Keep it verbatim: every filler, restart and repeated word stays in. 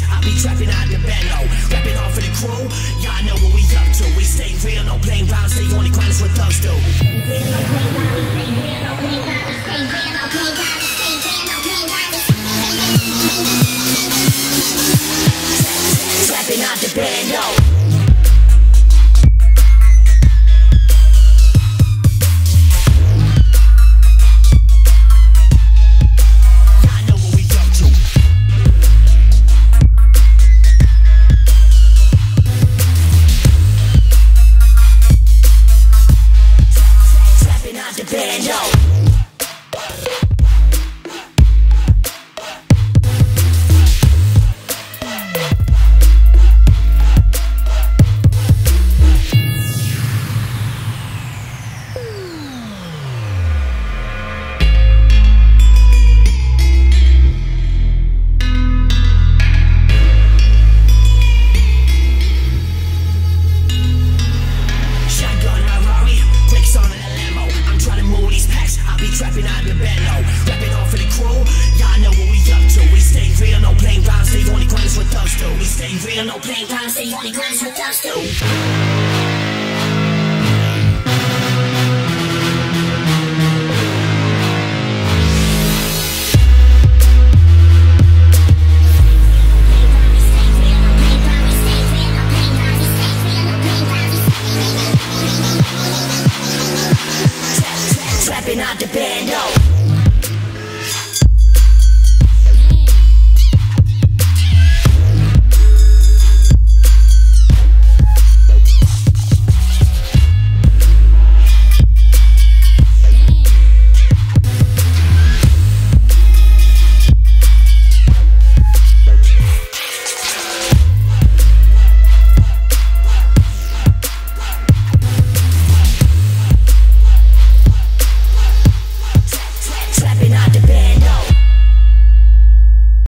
I be trapping out the Bando, rapping off for the crew. Y'all know what we up to. We stay real, no playing round. Stay on the grind, that's what thugs do. Trapping out the Bando. Trapping out the Bando, rapping off for the crew. Y'all know what we up to. We stay real, no playing round. Stay on the grind, that's what thugs do. We stay real, no playing round. Stay on the grind, that's what thugs do.